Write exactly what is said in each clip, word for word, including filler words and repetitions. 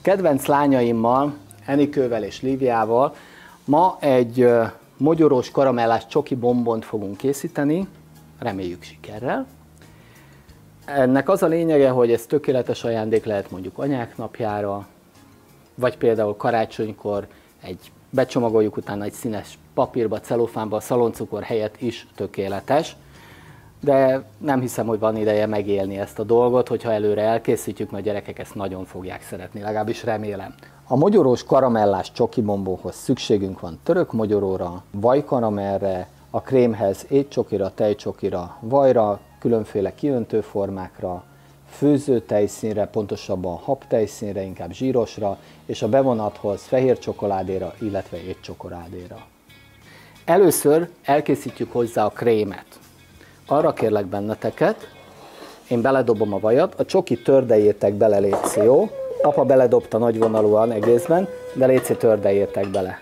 Kedvenc lányaimmal, Enikővel és Líviával ma egy mogyorós karamellás csoki bombont fogunk készíteni, reméljük sikerrel. Ennek az a lényege, hogy ez tökéletes ajándék lehet mondjuk anyák napjára, vagy például karácsonykor egy becsomagoljuk utána egy színes papírba, celofánba, szaloncukor helyett is tökéletes. De nem hiszem, hogy van ideje megélni ezt a dolgot, hogyha előre elkészítjük, mert a gyerekek ezt nagyon fogják szeretni, legalábbis remélem. A mogyorós karamellás csoki bombóhoz szükségünk van török mogyoróra, vajkaramellre, a krémhez étcsokira, tejcsokira, vajra, különféle kiöntő formákra, főző tejszínre, pontosabban habtejszínre, inkább zsírosra, és a bevonathoz fehér csokoládéra, illetve étcsokoládéra. Először elkészítjük hozzá a krémet. Arra kérlek benneteket, én beledobom a vajat, a csoki tördeljétek bele, létszi, jó? Apa beledobta nagyvonalúan egészben, de létszi, tördeljétek bele.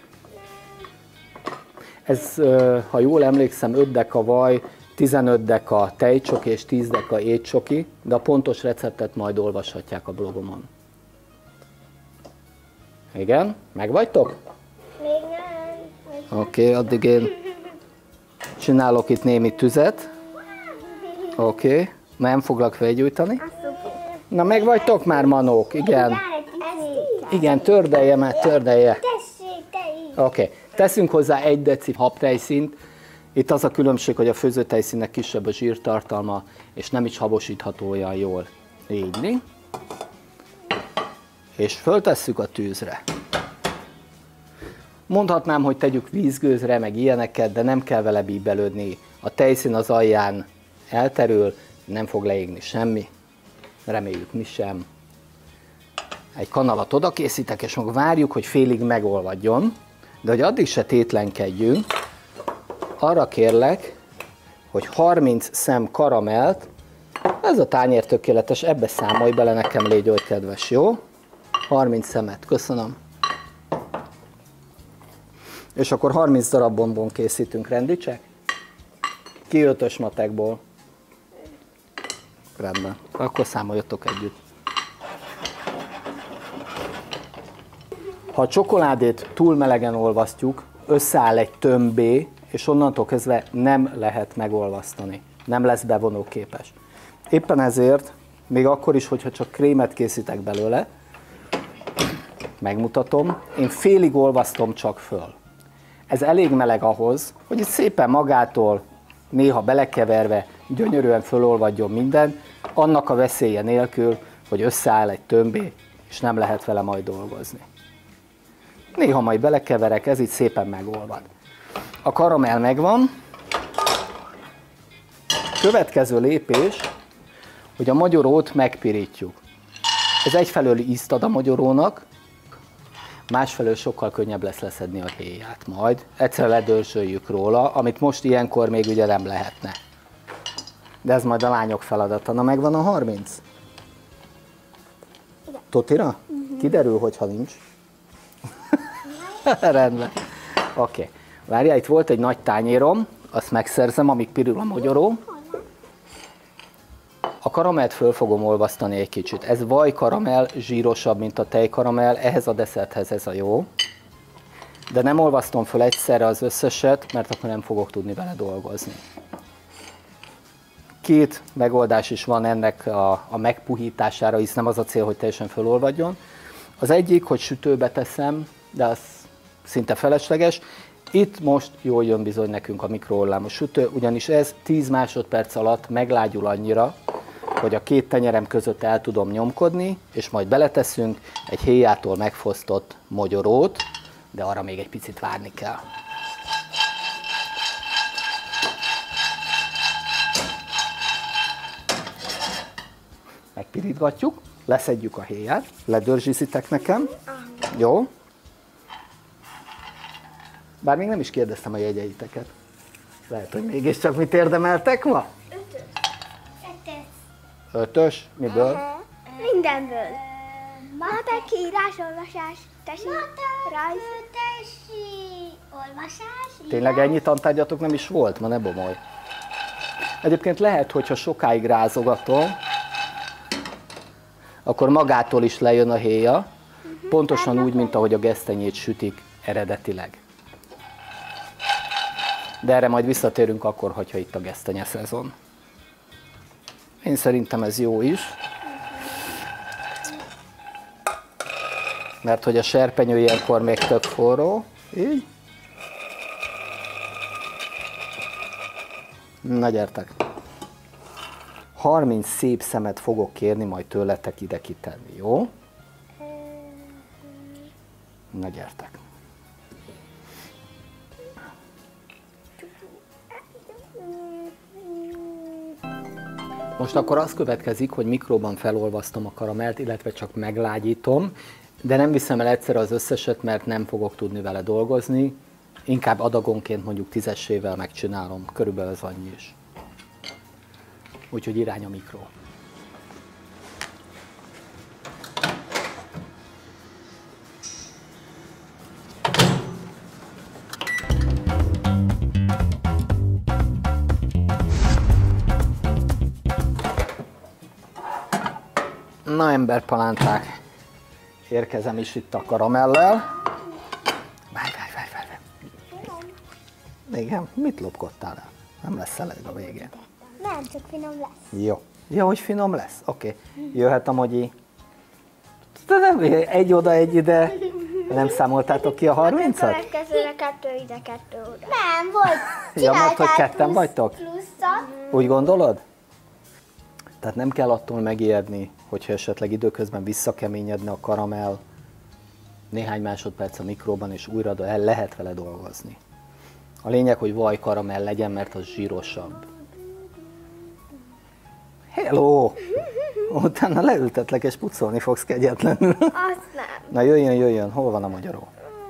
Ez, ha jól emlékszem, öt deka vaj, tizenöt deka tejcsoki és tíz deka étcsoki, de a pontos receptet majd olvashatják a blogomon. Igen? Megvagytok? Még nem. Oké, okay, addig én csinálok itt némi tüzet. Oké, okay. Nem foglak felgyújtani. Na, megvagytok már, manók? Igen. Igen, tördelje már, tördelje. Oké, okay. Teszünk hozzá egy deci habtejszínt. Itt az a különbség, hogy a főzőtejszínnek kisebb a zsírtartalma, és nem is habosítható olyan jól. Így. És föltesszük a tűzre. Mondhatnám, hogy tegyük vízgőzre, meg ilyeneket, de nem kell vele bíbelődni. A tejszín az alján elterül, nem fog leégni semmi. Reméljük mi sem. Egy kanalat oda készítek, és meg várjuk, hogy félig megolvadjon. De hogy addig se tétlenkedjünk, arra kérlek, hogy harminc szem karamelt, ez a tányér tökéletes, ebbe számolj bele nekem, légy oly kedves, jó? harminc szemet, köszönöm. És akkor harminc darab bombon készítünk, rendicsek? Ki ötös matekból? Rendben, akkor számoljatok együtt. Ha a csokoládét túl melegen olvasztjuk, összeáll egy tömbbé, és onnantól kezdve nem lehet megolvasztani. Nem lesz bevonóképes. Éppen ezért, még akkor is, hogyha csak krémet készítek belőle, megmutatom, én félig olvasztom csak föl. Ez elég meleg ahhoz, hogy itt szépen magától, néha belekeverve, gyönyörűen fölolvadjon minden, annak a veszélye nélkül, hogy összeáll egy tömbé, és nem lehet vele majd dolgozni. Néha majd belekeverek, ez itt szépen megolvad. A karamell megvan. Következő lépés, hogy a mogyorót megpirítjuk. Ez egyfelől ízt ad a mogyorónak, másfelől sokkal könnyebb lesz leszedni a héját majd. Egyszer ledörzsöljük róla, amit most ilyenkor még ugye nem lehetne. De ez majd a lányok feladata. Na, megvan a harminc? Igen. Totira? Uh-huh. Kiderül, hogyha nincs. Rendben. Oké. Okay. Várjál, itt volt egy nagy tányérom, azt megszerzem, amíg pirul a mogyoró. A karamellt föl fogom olvasztani egy kicsit. Ez vajkaramell, zsírosabb, mint a tejkaramell, ehhez a desszerthez ez a jó. De nem olvasztom föl egyszerre az összeset, mert akkor nem fogok tudni vele dolgozni. Két megoldás is van ennek a, a megpuhítására, hisz nem az a cél, hogy teljesen fölolvadjon. Az egyik, hogy sütőbe teszem, de az szinte felesleges. Itt most jól jön bizony nekünk a mikrohullámos sütő, ugyanis ez tíz másodperc alatt meglágyul annyira, hogy a két tenyerem között el tudom nyomkodni, és majd beleteszünk egy héjától megfosztott mogyorót, de arra még egy picit várni kell. Megpirítgatjuk, leszedjük a héját, ledörzsizitek nekem, jó? Bár még nem is kérdeztem a jegyeiteket. Lehet, hogy mégiscsak mit érdemeltek ma? Ötös. Ötös. Ötös? Miből? Mindenből. Matek, írás, olvasás, tesi, rajz. Tesi, olvasás. Tényleg ennyi tantárgyatok nem is volt? Ma ne bomolj. Egyébként lehet, hogyha sokáig rázogatom, akkor magától is lejön a héja, Pontosan úgy, mint ahogy a gesztenyét sütik eredetileg. De erre majd visszatérünk akkor, hogyha itt a gesztenye szezon. Én szerintem ez jó is. Mert hogy a serpenyő ilyenkor még tök forró. Így. Na gyertek. harminc szép szemet fogok kérni majd tőletek ide kitenni, jó? Na gyertek. Most akkor az következik, hogy mikróban felolvasztom a karamelt, illetve csak meglágyítom, de nem viszem el egyszerre az összeset, mert nem fogok tudni vele dolgozni. Inkább adagonként mondjuk tízessével megcsinálom, körülbelül az annyi is. Úgyhogy irány a mikró. Na emberpalánták, érkezem is itt a karamellel. Várj, várj, várj, várj. Igen, mit lopkodtál el? Nem lesz elég a végén. Nem, csak finom lesz. Jó. Jó, hogy finom lesz? Oké. Okay. Jöhet a mogyi. Egy oda, egy ide. Nem számoltátok ki a harmincat? A következőre kettő ide, kettő oda. Nem, volt. Ja, mert hogy ketten plusz, vagytok? Pluszat. Úgy gondolod? Tehát nem kell attól megijedni, hogyha esetleg időközben visszakeményedne a karamell, néhány másodperc a mikróban, és újra el lehet vele dolgozni. A lényeg, hogy vaj karamell legyen, mert az zsírosabb. Hello! Utána leültetlek, és pucolni fogsz kegyetlenül. Azt nem. Na jöjjön, jöjjön, hol van a magyaró?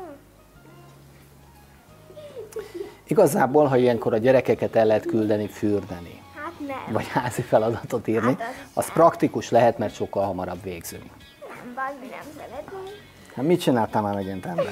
Igazából, ha ilyenkor a gyerekeket el lehet küldeni fürdeni, Hát nem. vagy házi feladatot írni, Hát az az praktikus lehet, mert sokkal hamarabb végzünk. Nem, baj, mi nem szeretnénk. Hát mit csináltál már megint, ember?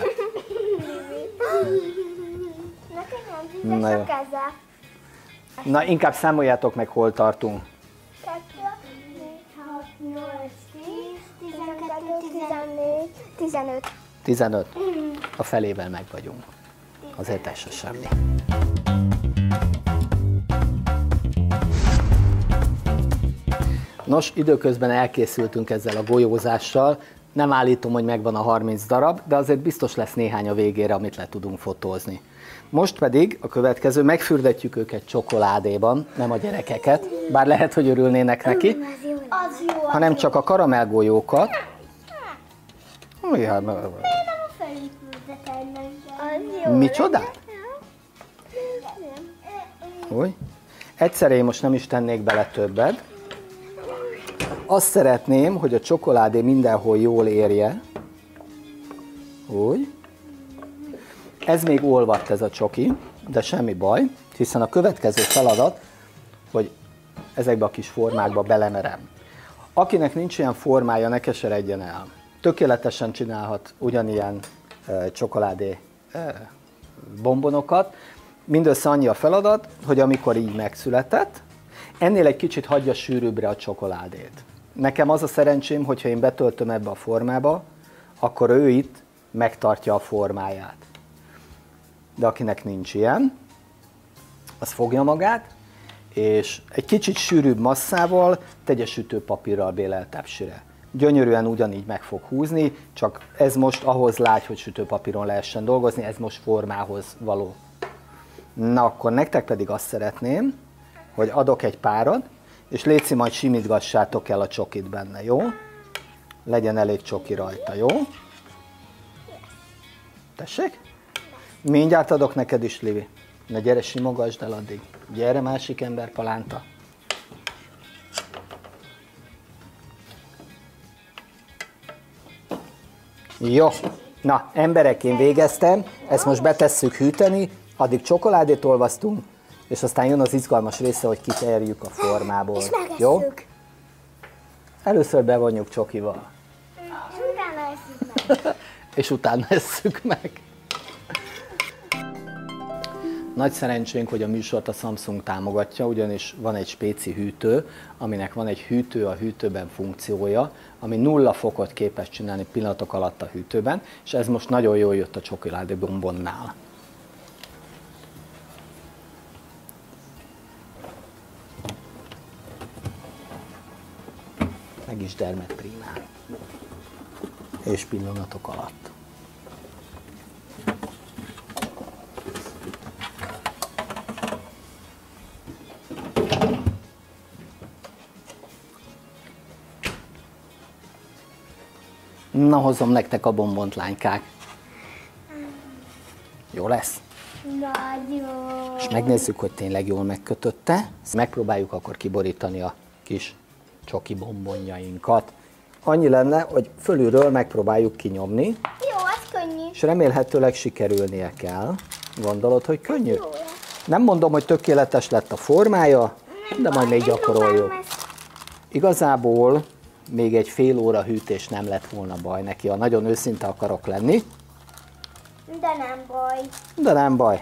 Nekem nem Na jó. fizes a keze. Na, inkább számoljátok meg, hol tartunk. kettő, négy, hat, nyolc, tíz, tizenkettő, tizennégy, tizenöt. tizenöt. A felével meg vagyunk. Azért ez se semmi. Nos, időközben elkészültünk ezzel a golyózással. Nem állítom, hogy megvan a harminc darab, de azért biztos lesz néhány a végére, amit le tudunk fotózni. Most pedig a következő, megfürdetjük őket csokoládéban, nem a gyerekeket, bár lehet, hogy örülnének neki, Az jó. hanem csak a karamellgolyókat. Ja, Nem a felépüldetelnek. Az jó. micsoda? Új. Egyszerre én most nem is tennék bele többet. Azt szeretném, hogy a csokoládé mindenhol jól érje. Úgy. Ez még olvadt ez a csoki, de semmi baj, hiszen a következő feladat, hogy ezekbe a kis formákba belemerem. Akinek nincs ilyen formája, ne keseredjen el. Tökéletesen csinálhat ugyanilyen e, csokoládé e, bombonokat. Mindössze annyi a feladat, hogy amikor így megszületett, ennél egy kicsit hagyja sűrűbbre a csokoládét. Nekem az a szerencsém, hogyha én betöltöm ebbe a formába, akkor ő itt megtartja a formáját. De akinek nincs ilyen, az fogja magát, és egy kicsit sűrűbb masszával tegye sütőpapírral bélelt tepsire. Gyönyörűen ugyanígy meg fog húzni, csak ez most ahhoz lágy, hogy sütőpapíron lehessen dolgozni, ez most formához való. Na akkor nektek pedig azt szeretném, hogy adok egy párat, és létszi, majd simítgassátok el a csokit benne, jó? Legyen elég csoki rajta, jó? Tessék? Mindjárt adok neked is, Livi. Na gyere, simogasd el addig. Gyere, másik ember palánta. Jó. Na, emberek, én végeztem. Ezt most betesszük hűteni, addig csokoládét olvasztunk, és aztán jön az izgalmas része, hogy kiterjük a formából. És megesszük. Jó? Először bevonjuk csokival. És utána eszünk meg. És utána esszük meg. Nagy szerencsénk, hogy a műsort a Samsung támogatja, ugyanis van egy spéci hűtő, aminek van egy hűtő a hűtőben funkciója, ami nulla fokot képes csinálni pillanatok alatt a hűtőben, és ez most nagyon jól jött a csokoládé bombonnál. Meg is dermed prímán. És pillanatok alatt. Na, hozom nektek a bombont, lánykák. Jó lesz? Nagyon. És megnézzük, hogy tényleg jól megkötötte. Megpróbáljuk akkor kiborítani a kis csoki bombonjainkat. Annyi lenne, hogy fölülről megpróbáljuk kinyomni. Jó, az könnyű. És remélhetőleg sikerülnie kell. Gondolod, hogy könnyű? Jó. Nem mondom, hogy tökéletes lett a formája, de majd még gyakoroljuk. Igazából még egy fél óra hűtés nem lett volna baj neki, ha nagyon őszinte akarok lenni. De nem baj. De nem baj.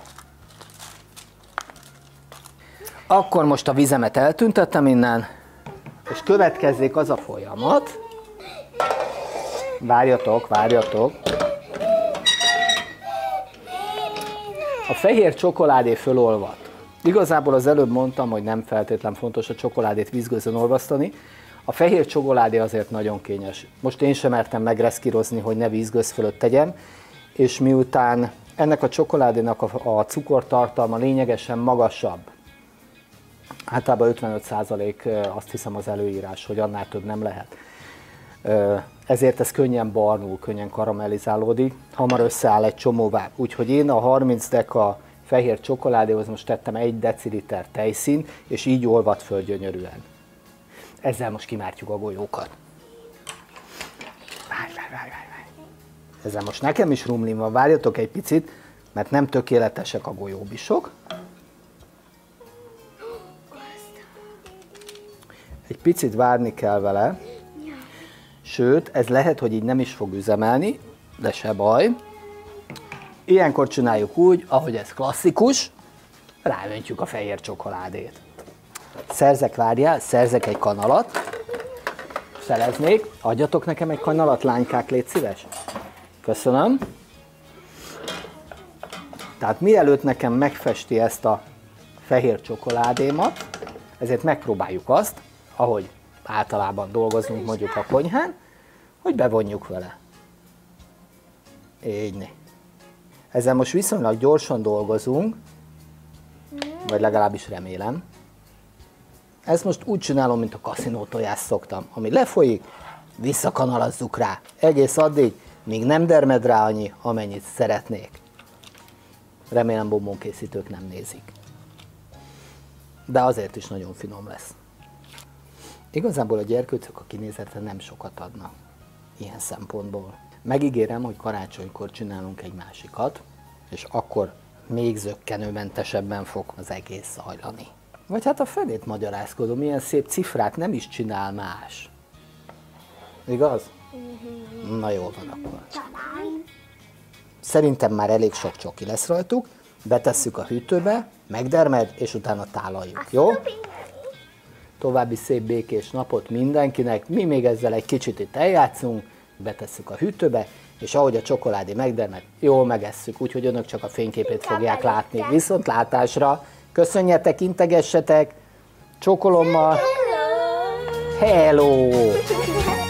Akkor most a vizemet eltüntettem innen, és következzék az a folyamat. Várjatok, várjatok. A fehér csokoládé fölolvad. Igazából az előbb mondtam, hogy nem feltétlen fontos a csokoládét vízgőzön olvasztani. A fehér csokoládé azért nagyon kényes. Most én sem mertem megreszkírozni, hogy ne vízgőz fölött tegyem, és miután ennek a csokoládénak a, a cukortartalma lényegesen magasabb, általában ötvenöt százalék, azt hiszem az előírás, hogy annál több nem lehet. Ezért ez könnyen barnul, könnyen karamellizálódik, hamar összeáll egy csomóvá. Úgyhogy én a harminc deka fehér csokoládéhoz most tettem egy deciliter tejszínt, és így olvad föl gyönyörűen. Ezzel most kimártjuk a golyókat. Várj, várj, várj, várj. Ezzel most nekem is rumlin van, várjatok egy picit, mert nem tökéletesek a golyóbisok. Egy picit várni kell vele, sőt, ez lehet, hogy így nem is fog üzemelni, de se baj. Ilyenkor csináljuk úgy, ahogy ez klasszikus, ráöntjük a fehér csokoládét. Szerzek, várjál, szerzek egy kanalat, szeleznék, adjatok nekem egy kanalat, lánykák, légy szíves. Köszönöm. Tehát mielőtt nekem megfesti ezt a fehér csokoládémat, ezért megpróbáljuk azt, ahogy általában dolgozunk mondjuk a konyhán, hogy bevonjuk vele. Így né. Ezzel most viszonylag gyorsan dolgozunk, vagy legalábbis remélem. Ezt most úgy csinálom, mint a kaszinó tojást szoktam. Ami lefolyik, visszakanalazzuk rá. Egész addig, míg nem dermed rá annyi, amennyit szeretnék. Remélem bombonkészítők nem nézik. De azért is nagyon finom lesz. Igazából a gyerkőcök a kinézetre nem sokat adnak ilyen szempontból. Megígérem, hogy karácsonykor csinálunk egy másikat, és akkor még zökkenőmentesebben fog az egész zajlani. Vagy hát a felét magyarázkodom, ilyen szép cifrát nem is csinál más. Igaz? Uh-huh. Na jól van akkor. Szerintem már elég sok csoki lesz rajtuk, betesszük a hűtőbe, megdermed, és utána tálaljuk, jó? További szép békés napot mindenkinek, mi még ezzel egy kicsit itt eljátszunk, betesszük a hűtőbe, és ahogy a csokoládé megdermed, jól megesszük, úgyhogy önök csak a fényképét fogják látni. Viszontlátásra! Köszönjetek, integessetek, csokolommal. Hello! Hello!